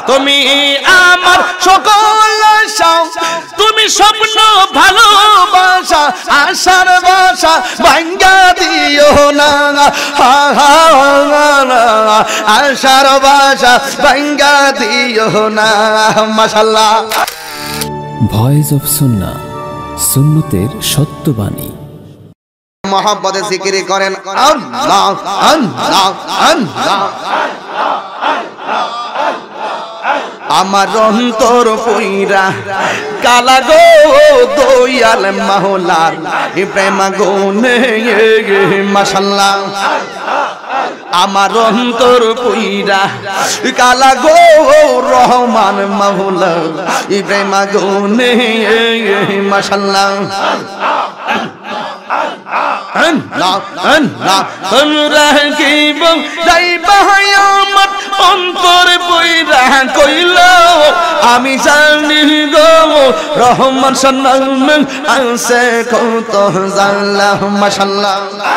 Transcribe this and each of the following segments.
তুমি আমার সকল আশা, তুমি স্বপ্ন ভালোবাসা, আশার বাসা ভাঙ্গা দিও না, আশার বাসা ভাঙ্গা দিও না। মাশাআল্লাহ। ভয়েস অফ সুন্নাহ, সুন্নতের সত্যবাণী। মহব্বতে জিকির করেন আল্লাহ আল্লাহ আল্লাহ। আমার অন্তর পইরা কালা গো দয়াল মাওলার প্রেম গুনে মাশাআল্লাহ। আমার অন্তর পইরা কালা গো রহমান মাওলা প্রেম গুনে মাশাআল্লাহ। অন্তর বইরা কইল আমি জানি গো রহমান সন্ন্যাম আছে কত জানলাম। মাশাআল্লাহ।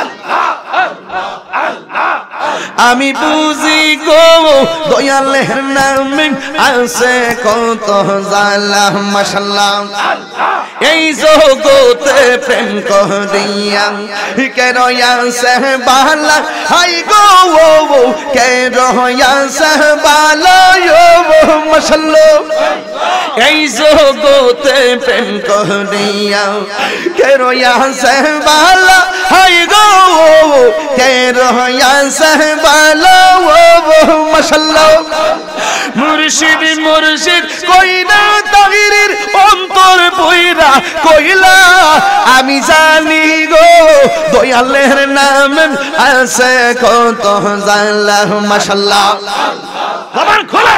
আমি বুঝি গো দয়ালের নামে আছে কত জানলাম। মাশাআল্লাহ। এই জগতে প্রেম করিয়া কেন আছে বালা, হাই গো কেন আছে বালা। মাশাআল্লাহ। এই জগতে প্রেম করিয়া কেন আছে বালা, হাই গো কেন আছে বালা। মাশাআল্লাহ। মুর্শিদ মুর্শিদ কইনা তাহিরের অন্তর বইরা কইলা আমি জানি গো দয়ালের নাম আছে কত জানলাম। মাশাআল্লাহ। জবান খোলে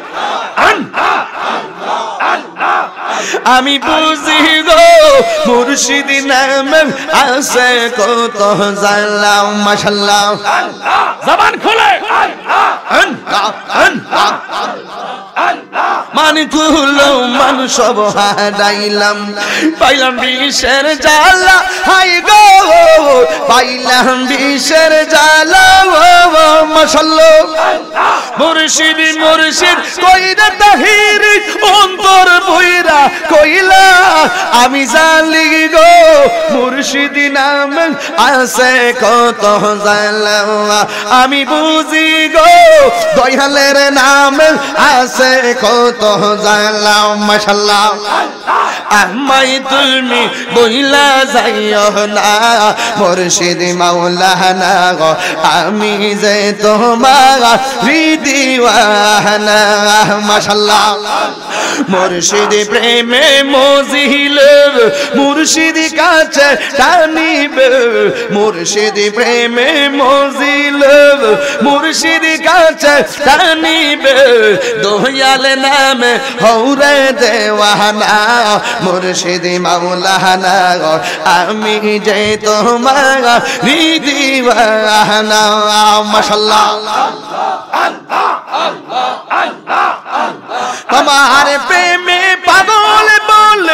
আমি বুঝি গো মুর্শিদ নাম আছে কত জানলাম। মাশাআল্লাহ। জবান খোলে মান কুলো মান সব হারাইলাম, পাইলাম বিষের জ্বালা, হাই গো পাইলাম বিষের জ্বালা। মাশাআল্লাহ। মুর্শিদ মুর্শিদ কইরা তাহির অন্তর বইরা কইলা আমি জানি গো মুর্শিদ নাম আছে কত জানলাম। আমি বুঝি গো দয়ালের নাম আছে কত জানলাম। মাশাআল্লাহ। আমায় তুমি বইলা যাইও না মুর্শিদ মাওলানা গো, আমি যে তোমার দিওয়ানা। মাশাআল্লাহ। মুর্শিদ প্রেমে মজিল মুর্শিদ কাছে টানিবে, মুর্শিদ প্রেমে মজিল মুর্শিদ কাছে টানিবে, দয়াল নামে হৌরে দেওয়ানা মুর্শিদ মাওলানা গো, আমি যে তোমার দিওয়ানা। মাশাআল্লাহ। তোমার প্রেমে পাগল বলে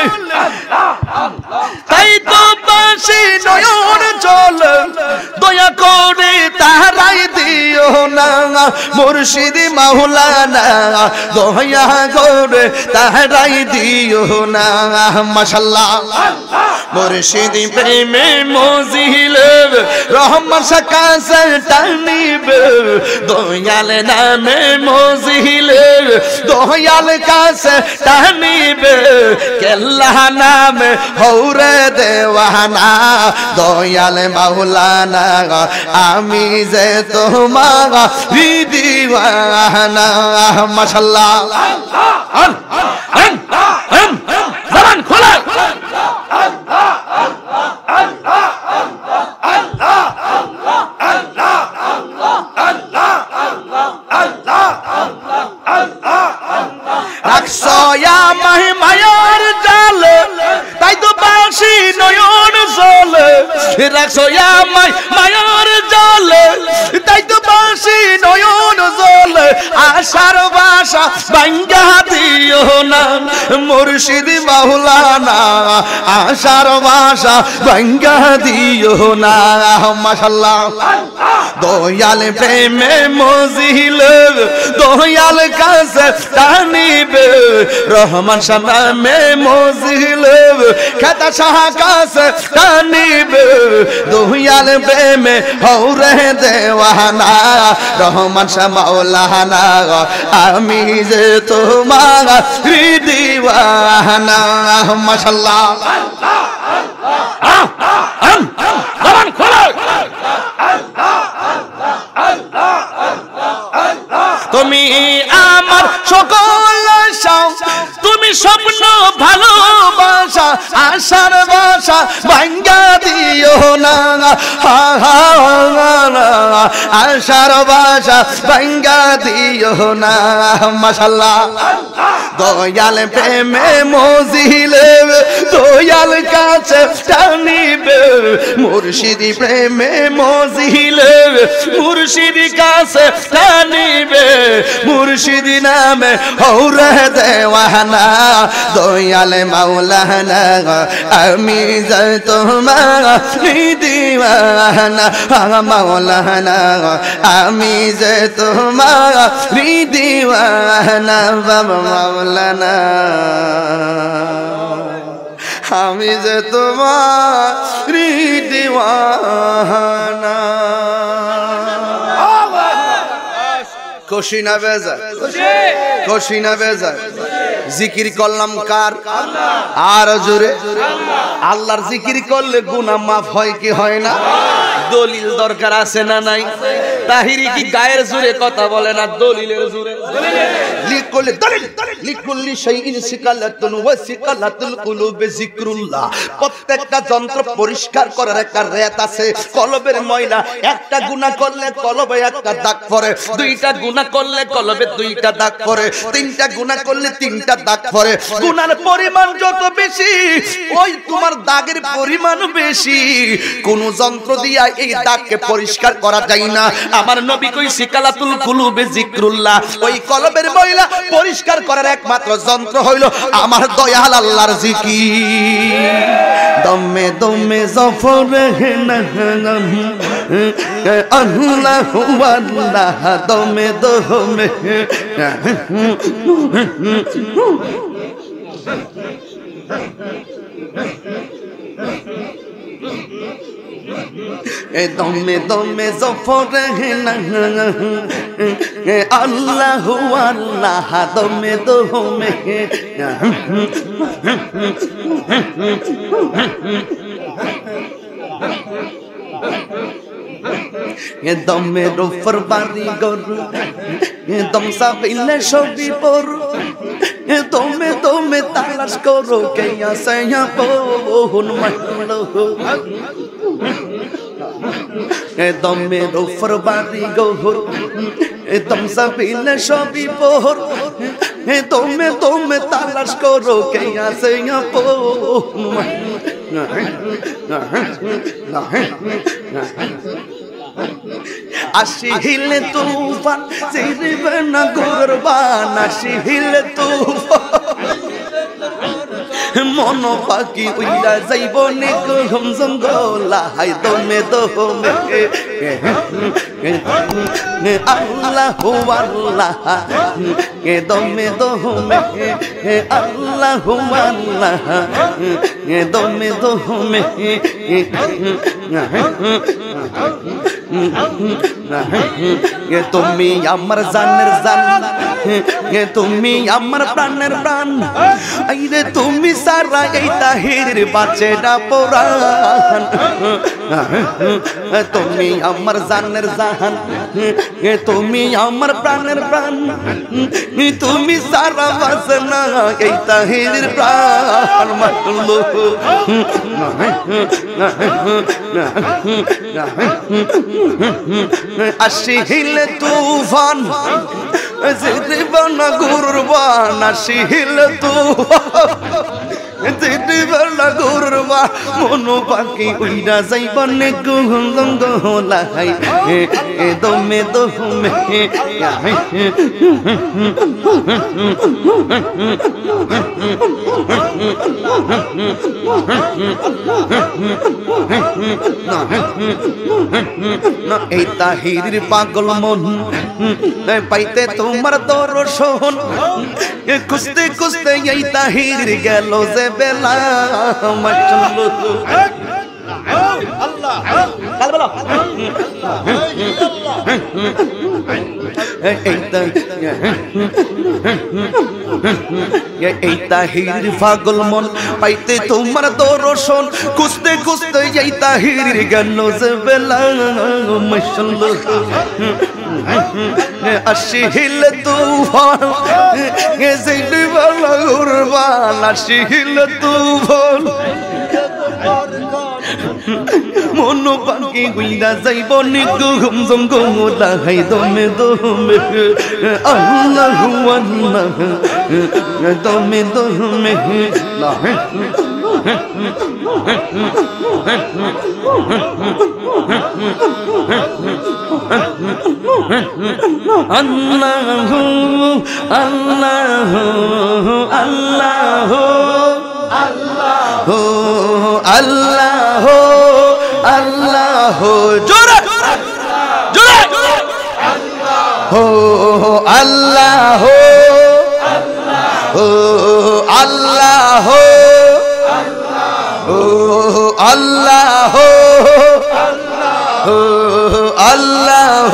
তাই তো বাসি নয়ন জল, দয়া করে তাহারাই দিও না মুর্শিদ মাওলানা, দয়া করে তাহারাই দিও না। মাশাআল্লাহ। মুর্শিদ প্রেমে মজিল রহমান কাছে টানিবে, দয়াল নামে মজিল দয়াল কাছে টানিবে, কেল্লা নামে হৌরে দেওয়ানা দয়াল মাওলানা, আমি যে তোমার দিওয়ানা। মাশাআল্লাহ। জবান খোলা। মায়ার জাল তাই তো বাসি নয়ন জল, রাখছো মায়ার জাল তাই তো বাসি নয়ন জল, আশার বাসা ভাঙ্গা দিও না মুর্শিদ মাওলানা, আশার বাসা ভাঙ্গা দিও না। মাশাআল্লাহ। দয়াল প্রেমে মজিলে দয়াল কাছে টানিবে রহমান শামে মজিলে খেতা শাহ কাছে টানিবে দয়াল প্রেমে হৌরে দেওয়ানা রহমান শাহ মাওলানা আমি যে তোমার দিওয়ানা মাশাআল্লাহ তুমি আমার সকল আশা তুমি স্বপ্ন ভালোবাসা আশার বাসা ভাঙ্গা দিও না আশার বাসা ভাঙ্গা দিও না মাশাআল্লাহ দয়াল প্রেমে মজিলে দয়াল কাছে টানিবে মুর্শিদি প্রেমে মজিলে মুর্শিদি কাছে টানিবে মুর্শিদি নামে হৌরে দেওয়ানা দয়াল মাওলানা আমি যে তোমার দিওয়ানা মাওলানা আমি যে তোমার দিওয়ানা বাবা মাওলানা আমি যে তোমার দিওয়ানা খুশি না বেজার খুশি না বেজার জিকির করলাম কার আর জোরে আল্লাহর জিকির করলে গুনাহ মাফ হয় কি হয় না দলিল দরকার আছে না নাই তাহিরি কি গায়ের জোরে কথা বলে না দলিলের জোরে লিখলে দলিল লিকুল্লি শাইইন সিকালাতুন ওয়া সিকালাতুল কুলুবি যিকরুল্লাহ প্রত্যেকটা যন্ত্র পরিষ্কার করার একটা রেত আছে কলবের ময়লা একটা গুনাহ করলে কলবে একটা দাগ পড়ে দুইটা গুনাহ করলে কলবে দুইটা দাগ পড়ে তিনটা গুনাহ করলে তিনটা দাগ পড়ে গুনার পরিমাণ যত বেশি ওই তোমার দাগের পরিমাণ বেশি কোন যন্ত্র দিয়া এই দাগকে পরিষ্কার করা যায় না আমার নবী কই সিকালাতুল কুলুবি যিকরুল্লাহ ওই কলবের ময়লা পরিষ্কার করার একমাত্র যন্ত্র হইল আমার দয়াল আল্লাহর জিকির দমে দমে জফর আল্লাহু আল্লাহ দমে দমে দমে দমে জফর আল্লাহু আল্লাহ দমে দমে দমে রফর বাড়ি গরু দম সাবিলে সবই পর দমে দমে তালাশ করো কে আসে পৌন মহলো দমে রফর বাড়ি গরু দম সাবিলে সবই পর দমে দমে তালাশ করো কে আসে পৌন আসিলে তুফান চিরবে না কুরবান আসিলে তুফান মন পাখি উইরা যাইব নে ঘুম জঙ্গলা হাই দমে দমে আল্লাহু আল্লাহ দমে দমে আল্লাহু আল্লাহ দমে দমে তুমি আমার জানের জান তুমি আমার প্রাণের প্রাণ আইরে তুমি সারা এই তাহির বাঁচে না পুরাণ তুমি আমার জানের জান তুমি আমার প্রাণের প্রাণ তুমি সারা বাঁচে না এই তাহির প্রাণ মাতলো আসিলে তুফান জিরবানা কুরবান আসিলে তুফান যেতে বেলা ঘুরবা মনো পাখি উইরা যাইবা নে গোলাই দমে দমে না এই তাহির পাগল মন পাইতে তোমার দর্শন খুঁজতে খুঁজতে এই তাহির গেল যে বেলা এই তাহির পাগল মন পাইতে তোমার দর্শন খুঁজতে খুঁজতে এই তাহির গেল যে বেলা আসিল তুফান যেতে বেলা ঘুরবান আসিল তুফান মনো পাখি গুইরা যাইব নিগু ঘুম জঙ্গম লাগাই দমে দমে আল্লাহু আল্লাহ দমে দমে আল্লাহু আল্লাহু আল্লাহু আল্লাহ আল্লাহ জোরে জোরে আল্লাহ আল্লাহ আল্লাহ আল্লাহ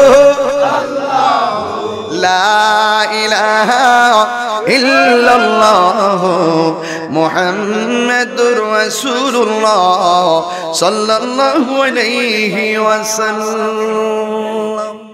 লা ইলাহা ইল্লাল্লাহ মুহাম্মাদুর রাসূলুল্লাহ সাল্লাল্লাহু আলাইহি ওয়াসাল্লাম।